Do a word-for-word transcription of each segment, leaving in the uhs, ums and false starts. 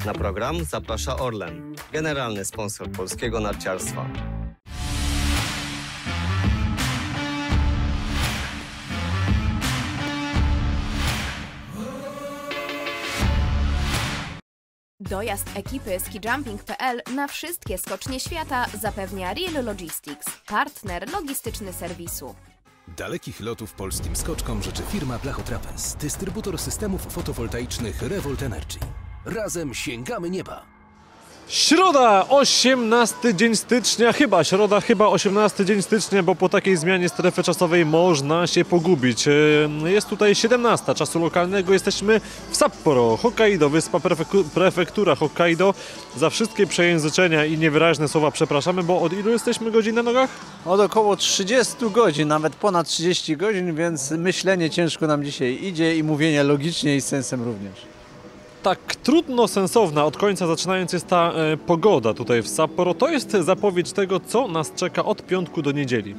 Na program zaprasza Orlen, generalny sponsor polskiego narciarstwa. Dojazd ekipy skijumping kropka p l na wszystkie skocznie świata zapewnia Real Logistics, partner logistyczny serwisu. Dalekich lotów polskim skoczkom życzy firma Blachotrapez, dystrybutor systemów fotowoltaicznych Revolt Energy. Razem sięgamy nieba! Środa, osiemnasty dzień stycznia, chyba środa, chyba osiemnasty dzień stycznia, bo po takiej zmianie strefy czasowej można się pogubić. Jest tutaj siedemnasta czasu lokalnego, jesteśmy w Sapporo, Hokkaido, wyspa prefektura Hokkaido. Za wszystkie przejęzyczenia i niewyraźne słowa przepraszamy, bo od ilu jesteśmy godzin na nogach? Od około trzydziestu godzin, nawet ponad trzydzieści godzin, więc myślenie ciężko nam dzisiaj idzie i mówienie logicznie i z sensem również. Tak trudno sensowna od końca zaczynając jest ta e, pogoda tutaj w Sapporo. To jest zapowiedź tego, co nas czeka od piątku do niedzieli.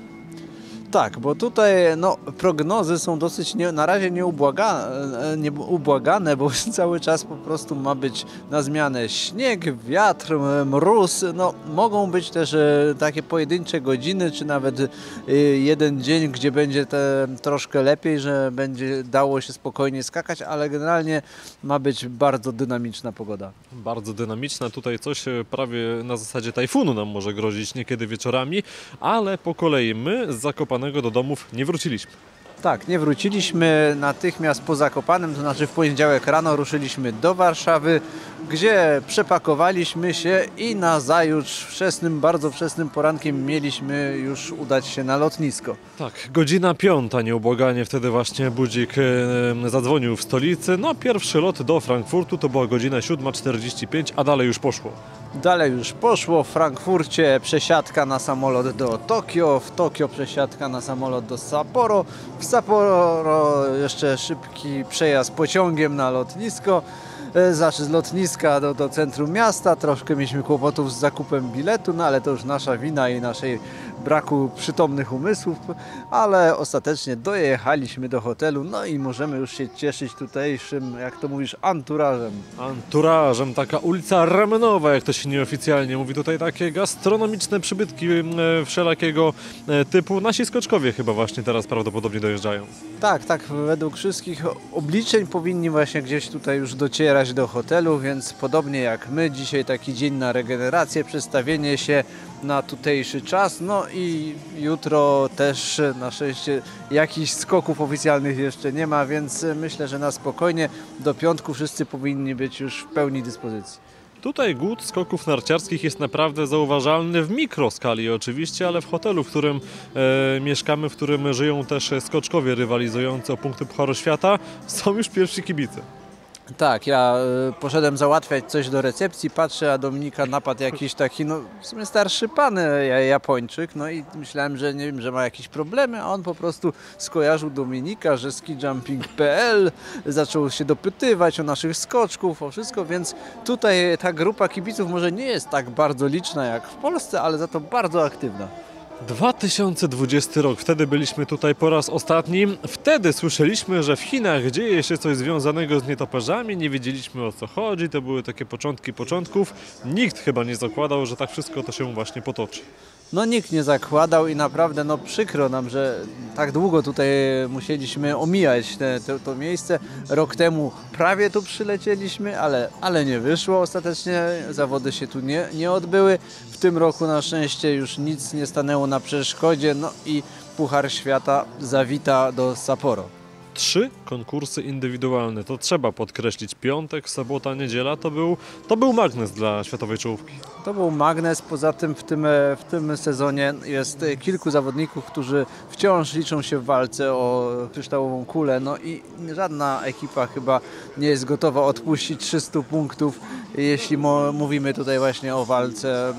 Tak, bo tutaj no, prognozy są dosyć nie, na razie nieubłagane, nieubłagane, bo cały czas po prostu ma być na zmianę śnieg, wiatr, mróz. No, mogą być też e, takie pojedyncze godziny, czy nawet e, jeden dzień, gdzie będzie te, troszkę lepiej, że będzie dało się spokojnie skakać, ale generalnie ma być bardzo dynamiczna pogoda. Bardzo dynamiczna. Tutaj coś prawie na zasadzie tajfunu nam może grozić niekiedy wieczorami, ale po kolei my z Zakopanego do domów nie wróciliśmy. Tak, nie wróciliśmy natychmiast po Zakopanem, to znaczy w poniedziałek rano ruszyliśmy do Warszawy, gdzie przepakowaliśmy się i nazajutrz wczesnym, bardzo wczesnym porankiem mieliśmy już udać się na lotnisko. Tak, godzina piąta, nieubłaganie wtedy właśnie budzik e, zadzwonił w stolicy. No pierwszy lot do Frankfurtu to była godzina siódma czterdzieści pięć, a dalej już poszło. Dalej już poszło, w Frankfurcie przesiadka na samolot do Tokio, w Tokio przesiadka na samolot do Sapporo, w Sapporo jeszcze szybki przejazd pociągiem na lotnisko, znaczy z lotniska do, do centrum miasta. Troszkę mieliśmy kłopotów z zakupem biletu, no ale to już nasza wina i naszej braku przytomnych umysłów, ale ostatecznie dojechaliśmy do hotelu, no i możemy już się cieszyć tutejszym, jak to mówisz, anturażem. Anturażem, taka ulica ramenowa, jak to się nieoficjalnie mówi, tutaj takie gastronomiczne przybytki e, wszelakiego e, typu. Nasi skoczkowie chyba właśnie teraz prawdopodobnie dojeżdżają. Tak, tak, według wszystkich obliczeń powinni właśnie gdzieś tutaj już docierać do hotelu, więc podobnie jak my, dzisiaj taki dzień na regenerację, przestawienie się na tutejszy czas, no i jutro też na szczęście jakichś skoków oficjalnych jeszcze nie ma, więc myślę, że na spokojnie do piątku wszyscy powinni być już w pełni dyspozycji. Tutaj głód skoków narciarskich jest naprawdę zauważalny w mikroskali oczywiście, ale w hotelu, w którym e, mieszkamy, w którym żyją też skoczkowie rywalizujący o punkty Pucharu Świata, są już pierwsi kibice. Tak, ja y, poszedłem załatwiać coś do recepcji, patrzę, a Dominika napadł jakiś taki, no w sumie starszy pan y, Japończyk, no i myślałem, że nie wiem, że ma jakieś problemy, a on po prostu skojarzył Dominika, że skijumping kropka p l, zaczął się dopytywać o naszych skoczków, o wszystko, więc tutaj ta grupa kibiców może nie jest tak bardzo liczna jak w Polsce, ale za to bardzo aktywna. dwa tysiące dwudziesty rok, wtedy byliśmy tutaj po raz ostatni. Wtedy słyszeliśmy, że w Chinach dzieje się coś związanego z nietoperzami. Nie wiedzieliśmy, o co chodzi, to były takie początki początków. Nikt chyba nie zakładał, że tak wszystko to się właśnie potoczy. No nikt nie zakładał i naprawdę no przykro nam, że tak długo tutaj musieliśmy omijać te, te, to miejsce. Rok temu prawie tu przylecieliśmy, ale, ale nie wyszło ostatecznie. Zawody się tu nie, nie odbyły. W tym roku na szczęście już nic nie stanęło na przeszkodzie. No i Puchar Świata zawita do Sapporo. Trzy konkursy indywidualne, to trzeba podkreślić. Piątek, sobota, niedziela to był, to był magnes dla światowej czołówki. To był magnes, poza tym w tym, w tym sezonie jest kilku zawodników, którzy wciąż liczą się w walce o kryształową kulę, no i żadna ekipa chyba nie jest gotowa odpuścić trzystu punktów, jeśli mówimy tutaj właśnie o walce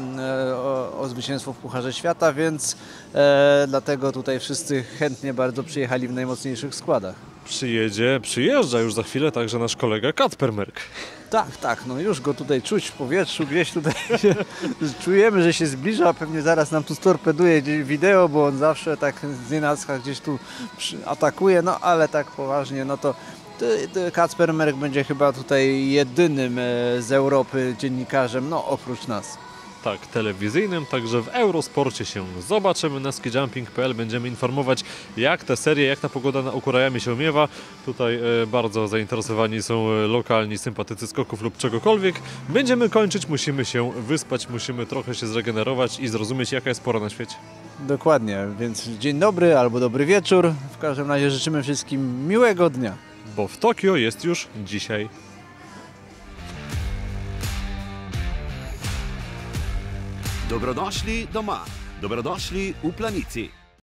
o, o zwycięstwo w Pucharze Świata, więc e, dlatego tutaj wszyscy chętnie bardzo przyjechali w najmocniejszych składach. Przyjedzie, przyjeżdża już za chwilę także nasz kolega Kacper Merk. Tak, tak, no już go tutaj czuć w powietrzu, gdzieś tutaj się, czujemy, że się zbliża, pewnie zaraz nam tu storpeduje gdzieś wideo, bo on zawsze tak z nienacka gdzieś tu atakuje, no ale tak poważnie, no to Kacper Merk będzie chyba tutaj jedynym z Europy dziennikarzem, no oprócz nas. Tak, telewizyjnym, także w Eurosporcie się zobaczymy. Na skijumping kropka p l będziemy informować, jak te serie, jak ta pogoda na Ukurajamie się miewa. Tutaj e, bardzo zainteresowani są lokalni sympatycy skoków lub czegokolwiek. Będziemy kończyć, musimy się wyspać, musimy trochę się zregenerować i zrozumieć, jaka jest pora na świecie. Dokładnie, więc dzień dobry albo dobry wieczór. W każdym razie życzymy wszystkim miłego dnia. Bo w Tokio jest już dzisiaj. Dobrodošli doma, dobrodošli u Planici.